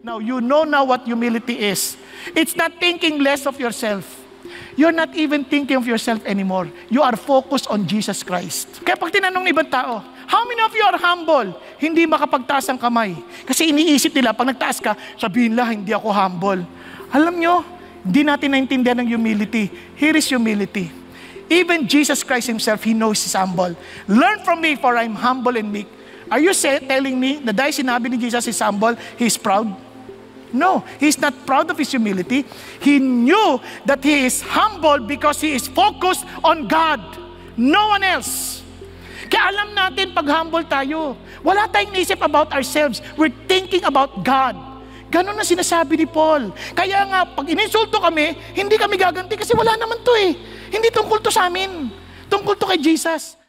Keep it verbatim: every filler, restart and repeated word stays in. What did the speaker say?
Now, you know now what humility is. It's not thinking less of yourself. You're not even thinking of yourself anymore. You are focused on Jesus Christ. Kaya pag tinanong ng ibang tao, how many of you are humble? Hindi makapagtaas ang kamay. Kasi iniisip nila, pag nagtaas ka, sabihin lang, hindi ako humble. Alam nyo, hindi natin naintindihan ng humility. Here is humility. Even Jesus Christ Himself, He knows He's humble. Learn from me, for I'm humble and meek. Are you say, telling me na dahil sinabi ni Jesus is humble, He's proud? No, He's not proud of His humility. He knew that He is humble because He is focused on God. No one else. Kaya alam natin pag humble tayo, wala tayong naisip about ourselves. We're thinking about God. Ganon na sinasabi ni Paul. Kaya nga, pag ininsulto kami, hindi kami gaganti kasi wala naman to eh. Hindi tungkol to sa amin. Tungkol to kay Jesus.